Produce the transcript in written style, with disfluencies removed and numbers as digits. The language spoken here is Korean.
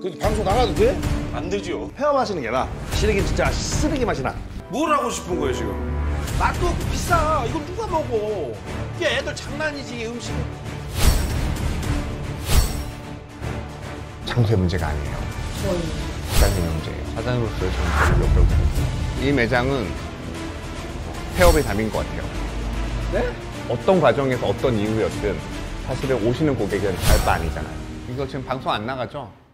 그 방송 나가도 돼? 안 되죠. 폐업 마시는 게 나. 시래기 진짜 쓰레기 맛이 나. 뭘 하고 싶은 거예요 지금? 맛도 비싸. 이걸 누가 먹어? 이게 애들 장난이지 음식. 장소의 문제가 아니에요. 사장님의 문제예요. 사장으로서의 정체를 몇 번. 이 매장은 폐업의 담인 것 같아요. 네? 어떤 과정에서 어떤 이유였든 사실은 오시는 고객은 잘 바 아니잖아요. 이거 지금 방송 안 나가죠?